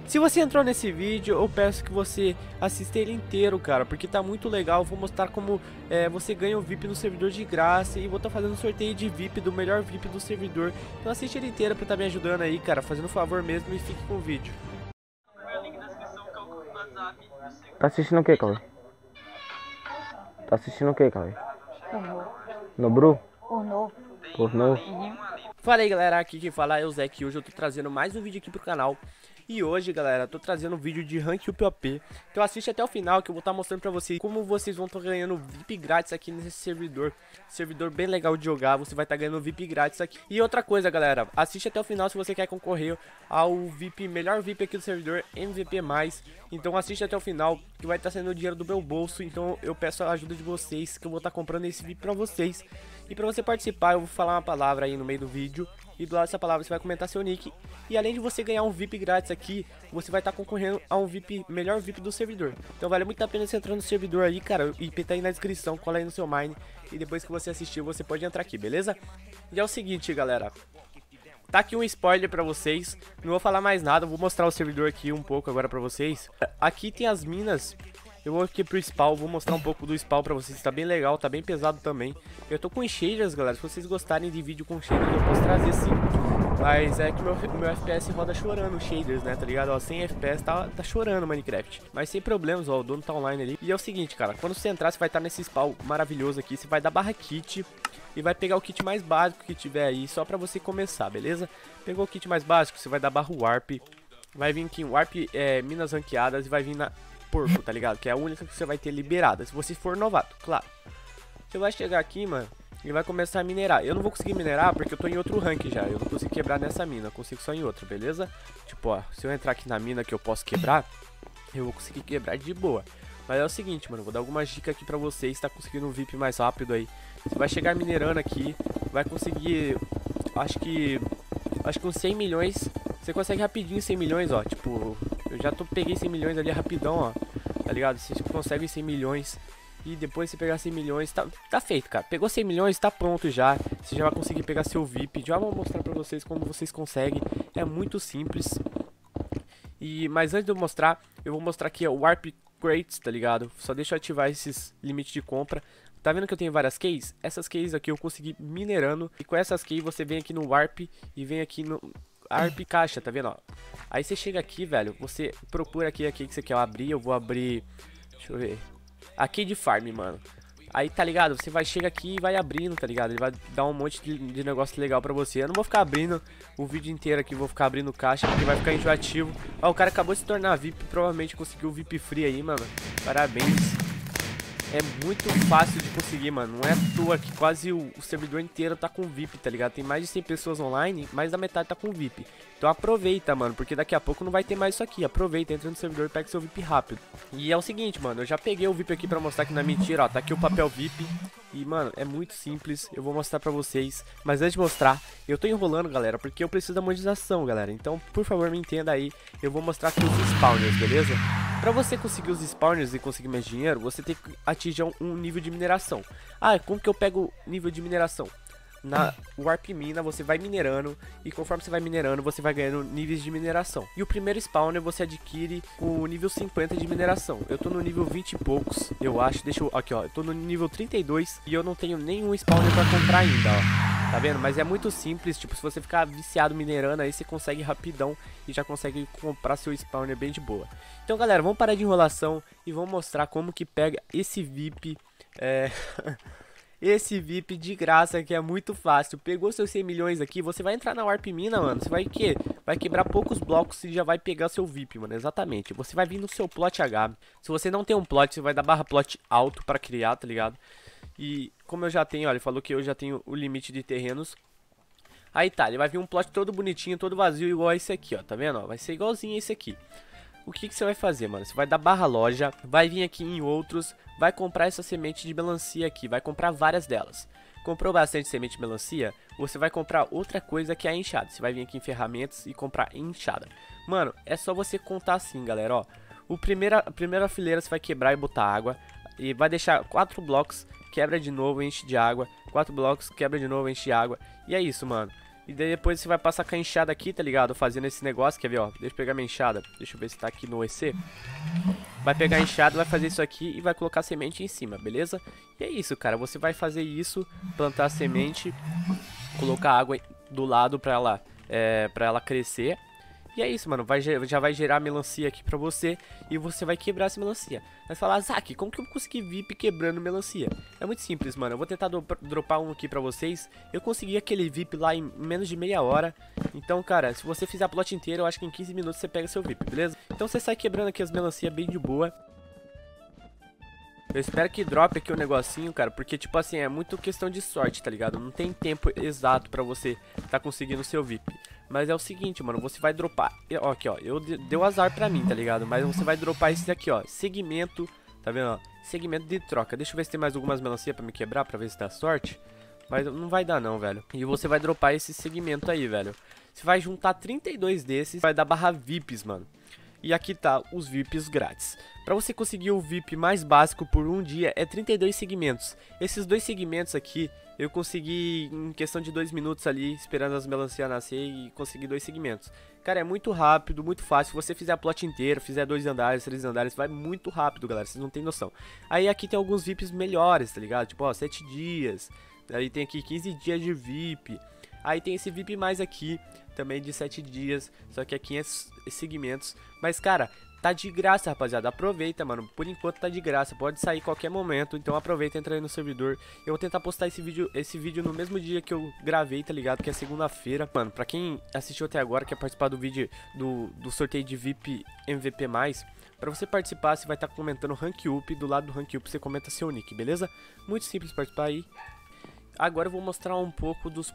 Se você entrou nesse vídeo, eu peço que você assista ele inteiro, cara, porque tá muito legal. Eu vou mostrar como você ganha o VIP no servidor de graça e vou estar fazendo um sorteio de VIP do melhor VIP do servidor. Então assiste ele inteiro pra estar me ajudando aí, cara, fazendo um favor mesmo, e fique com o vídeo. Tá assistindo o que, Cauê? Tá assistindo o que, Cauê? Pornô. No Bru? Pornô. Pornô? Fala aí, galera, aqui quem fala é o Zé, e hoje eu tô trazendo mais um vídeo aqui pro canal. E hoje, galera, eu tô trazendo um vídeo de Rank UPOP. Então assiste até o final que eu vou estar mostrando pra vocês como vocês vão estar ganhando VIP grátis aqui nesse servidor. Servidor bem legal de jogar, você vai estar ganhando VIP grátis aqui. E outra coisa, galera, assiste até o final se você quer concorrer ao VIP, melhor VIP aqui do servidor, MVP+. Então assiste até o final que vai estar sendo o dinheiro do meu bolso. Então eu peço a ajuda de vocês, que eu vou estar comprando esse VIP pra vocês. E pra você participar, eu vou falar uma palavra aí no meio do vídeo. E do lado dessa palavra você vai comentar seu nick. E além de você ganhar um VIP grátis aqui, você vai estar concorrendo a um VIP, melhor VIP do servidor. Então vale muito a pena você entrar no servidor aí, cara. O IP tá aí na descrição, cola aí no seu mine. E depois que você assistir, você pode entrar aqui, beleza? E é o seguinte, galera. Tá aqui um spoiler pra vocês. Não vou falar mais nada, vou mostrar o servidor aqui um pouco agora pra vocês. Aqui tem as minas. Eu vou aqui pro spawn, vou mostrar um pouco do spawn pra vocês, tá bem legal, tá bem pesado também. Eu tô com shaders, galera, se vocês gostarem de vídeo com shaders eu posso trazer sim. Mas é que meu FPS roda chorando shaders, né, tá ligado? Ó, 100 FPS tá chorando Minecraft. Mas sem problemas, ó, o dono tá online ali. E é o seguinte, cara, quando você entrar, você vai estar nesse spawn maravilhoso aqui. Você vai dar barra kit e vai pegar o kit mais básico que tiver aí, só pra você começar, beleza? Pegou o kit mais básico, você vai dar barra warp. Vai vir aqui em warp, minas ranqueadas e vai vir na porco, tá ligado? Que é a única que você vai ter liberada, se você for novato, claro. Você vai chegar aqui, mano, e vai começar a minerar. Eu não vou conseguir minerar porque eu tô em outro rank já. Eu não consigo quebrar nessa mina, eu consigo só em outra, beleza? Tipo, ó, se eu entrar aqui na mina que eu posso quebrar, eu vou conseguir quebrar de boa. Mas é o seguinte, mano, vou dar algumas dicas aqui pra vocês, tá conseguindo um VIP mais rápido aí. Você vai chegar minerando aqui, vai conseguir, acho que uns 100 milhões. Você consegue rapidinho 100 milhões, ó, tipo, eu já peguei 100 milhões ali rapidão, ó, tá ligado? Você consegue 100 milhões e depois você pegar 100 milhões, tá feito, cara. Pegou 100 milhões, tá pronto já. Você já vai conseguir pegar seu VIP. Já vou mostrar pra vocês como vocês conseguem. É muito simples. Mas antes de eu mostrar, eu vou mostrar aqui ó, o Warp Crates, tá ligado? Só deixa eu ativar esses limites de compra. Tá vendo que eu tenho várias keys? Essas keys aqui eu consegui minerando. E com essas keys você vem aqui no Warp e vem aqui no Warp Caixa, tá vendo, ó? Aí você chega aqui, velho, você procura aqui a key que você quer abrir. Eu vou abrir, deixa eu ver, a key de farm, mano. Aí, tá ligado? Você vai chegar aqui e vai abrindo, tá ligado? Ele vai dar um monte de negócio legal pra você. Eu não vou ficar abrindo o vídeo inteiro aqui, vou ficar abrindo caixa, porque vai ficar enjoativo. Ó, o cara acabou de se tornar VIP, provavelmente conseguiu o VIP free aí, mano. Parabéns. É muito fácil de conseguir, mano. Não é à toa que quase o servidor inteiro tá com VIP, tá ligado? Tem mais de 100 pessoas online, mais da metade tá com VIP. Então aproveita, mano, porque daqui a pouco não vai ter mais isso aqui. Aproveita, entra no servidor e pega seu VIP rápido. E é o seguinte, mano, eu já peguei o VIP aqui pra mostrar que não é mentira, ó. Tá aqui o papel VIP. E, mano, é muito simples, eu vou mostrar pra vocês. Mas antes de mostrar, eu tô enrolando, galera, porque eu preciso da monetização, galera. Então, por favor, me entenda aí. Eu vou mostrar aqui os spawners, beleza? Pra você conseguir os spawners e conseguir mais dinheiro, você tem que atingir um nível de mineração. Ah, como que eu pego nível de mineração? Na Warp Mina você vai minerando e conforme você vai minerando você vai ganhando níveis de mineração. E o primeiro spawner você adquire com o nível 50 de mineração. Eu tô no nível 20 e poucos, eu acho. Deixa eu, aqui ó, eu tô no nível 32 e eu não tenho nenhum spawner pra comprar ainda, ó. Tá vendo? Mas é muito simples, tipo, se você ficar viciado minerando aí você consegue rapidão e já consegue comprar seu spawner bem de boa. Então galera, vamos parar de enrolação e vamos mostrar como que pega esse VIP, esse VIP de graça, que é muito fácil. Pegou seus 100 milhões aqui, você vai entrar na Warp Mina, mano. Você vai vai quebrar poucos blocos e já vai pegar seu VIP, mano. Exatamente. Você vai vir no seu plot H. Se você não tem um plot, você vai dar barra plot alto pra criar, tá ligado? E como eu já tenho, ó, ele falou que eu já tenho o limite de terrenos. Aí tá, ele vai vir um plot todo bonitinho, todo vazio, igual a esse aqui, ó. Tá vendo? Ó, vai ser igualzinho a esse aqui. O que você vai fazer, mano? Você vai dar barra loja, vai vir aqui em outros, vai comprar essa semente de melancia aqui, vai comprar várias delas. Comprou bastante semente de melancia, você vai comprar outra coisa que é a enxada. Você vai vir aqui em ferramentas e comprar enxada. Mano, é só você contar assim, galera, ó. A primeira fileira você vai quebrar e botar água. E vai deixar 4 blocos, quebra de novo, enche de água. 4 blocos, quebra de novo, enche de água. E é isso, mano. E daí depois você vai passar com a enxada aqui, tá ligado? Fazendo esse negócio, quer ver, ó? Deixa eu pegar minha enxada. Deixa eu ver se tá aqui no EC. Vai pegar a enxada, vai fazer isso aqui e vai colocar a semente em cima, beleza? E é isso, cara. Você vai fazer isso, plantar a semente, colocar água do lado pra ela crescer. E é isso, mano, já vai gerar melancia aqui pra você. E você vai quebrar essa melancia. Vai falar, Zack, como que eu consegui VIP quebrando melancia? É muito simples, mano, eu vou tentar dropar um aqui pra vocês. Eu consegui aquele VIP lá em menos de meia hora. Então, cara, se você fizer a plot inteira, eu acho que em 15 minutos você pega seu VIP, beleza? Então você sai quebrando aqui as melancias bem de boa. Eu espero que drope aqui o negocinho, cara, porque, tipo assim, é muito questão de sorte, tá ligado? Não tem tempo exato pra você tá conseguindo o seu VIP. Mas é o seguinte, mano, você vai dropar... Ó, aqui, ó, deu azar pra mim, tá ligado? Mas você vai dropar esse daqui, ó, segmento, tá vendo, ó? Segmento de troca. Deixa eu ver se tem mais algumas melancias pra me quebrar, pra ver se dá sorte. Mas não vai dar não, velho. E você vai dropar esse segmento aí, velho. Você vai juntar 32 desses, vai dar barra VIPs, mano. E aqui tá os VIPs grátis. Pra você conseguir o VIP mais básico por um dia é 32 segmentos. Esses dois segmentos aqui eu consegui em questão de 2 minutos ali, esperando as melancias nascer e consegui 2 segmentos. Cara, é muito rápido, muito fácil. Se você fizer a plot inteira, fizer 2 andares, 3 andares, vai muito rápido, galera. Vocês não tem noção. Aí aqui tem alguns VIPs melhores, tá ligado? Tipo, ó, 7 dias. Aí tem aqui 15 dias de VIP. Aí tem esse VIP mais aqui, também de 7 dias, só que aqui é segmentos. Mas, cara, tá de graça, rapaziada, aproveita, mano, por enquanto tá de graça, pode sair qualquer momento, então aproveita, entra aí no servidor. Eu vou tentar postar esse vídeo no mesmo dia que eu gravei, tá ligado, que é segunda-feira. Mano, pra quem assistiu até agora, quer participar do vídeo do sorteio de VIP MVP+, pra você participar, você vai estar comentando Rank Up, do lado do Rank Up você comenta seu nick, beleza? Muito simples participar aí. Agora eu vou mostrar um pouco dos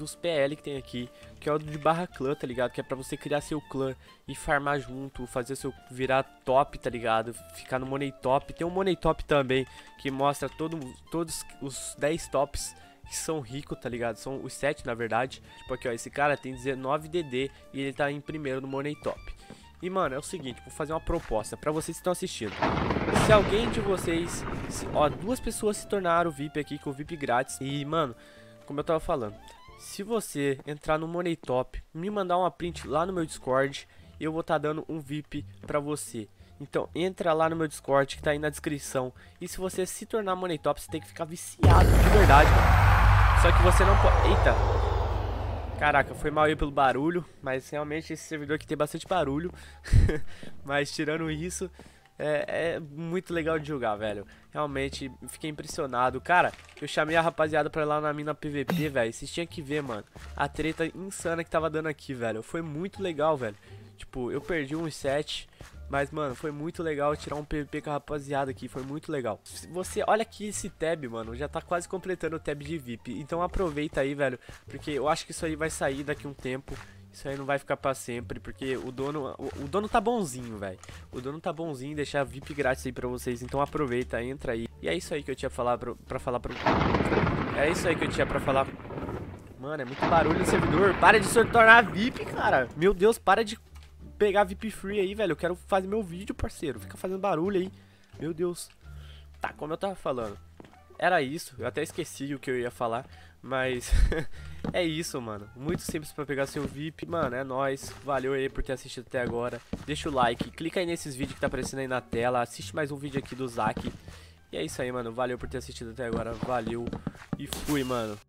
PL que tem aqui, que é o de barra clã, tá ligado? Que é pra você criar seu clã e farmar junto, fazer seu virar top, tá ligado? Ficar no Money Top. Tem um Money Top também, que mostra todos os 10 tops que são ricos, tá ligado? São os 7 na verdade. Tipo aqui, ó, esse cara tem 19 DD e ele tá em primeiro no Money Top. E, mano, é o seguinte, vou fazer uma proposta pra vocês que estão assistindo. Se alguém de vocês, ó, 2 pessoas se tornaram VIP aqui com o VIP grátis. E, mano, como eu tava falando, se você entrar no Money Top, me mandar uma print lá no meu Discord, eu vou estar dando um VIP pra você. Então, entra lá no meu Discord que tá aí na descrição. E se você se tornar Money Top, você tem que ficar viciado de verdade, mano. Só que você não pode... Eita! Caraca, foi mal aí pelo barulho, mas realmente esse servidor aqui tem bastante barulho. Mas tirando isso, é muito legal de jogar, velho. Realmente, fiquei impressionado. Cara, eu chamei a rapaziada pra ir lá na mina PVP, velho. Vocês tinham que ver, mano, a treta insana que tava dando aqui, velho. Foi muito legal, velho. Tipo, eu perdi uns 7... Mas, mano, foi muito legal tirar um PVP com a rapaziada aqui, foi muito legal. Você, olha aqui esse tab, mano, já tá quase completando o tab de VIP. Então aproveita aí, velho, porque eu acho que isso aí vai sair daqui um tempo. Isso aí não vai ficar pra sempre, porque o dono tá bonzinho, velho. O dono tá bonzinho, deixar VIP grátis aí pra vocês. Então aproveita, entra aí. E é isso aí que eu tinha pra falar É isso aí que eu tinha pra falar. Mano, é muito barulho no servidor. Para de se tornar VIP, cara. Meu Deus, para de pegar VIP free aí, velho. Eu quero fazer meu vídeo, parceiro. Fica fazendo barulho aí. Meu Deus. Tá, como eu tava falando, era isso. Eu até esqueci o que eu ia falar. Mas é isso, mano. Muito simples pra pegar seu VIP. Mano, é nóis. Valeu aí por ter assistido até agora. Deixa o like. Clica aí nesses vídeos que tá aparecendo aí na tela. Assiste mais um vídeo aqui do Zack. E é isso aí, mano. Valeu por ter assistido até agora. Valeu. E fui, mano.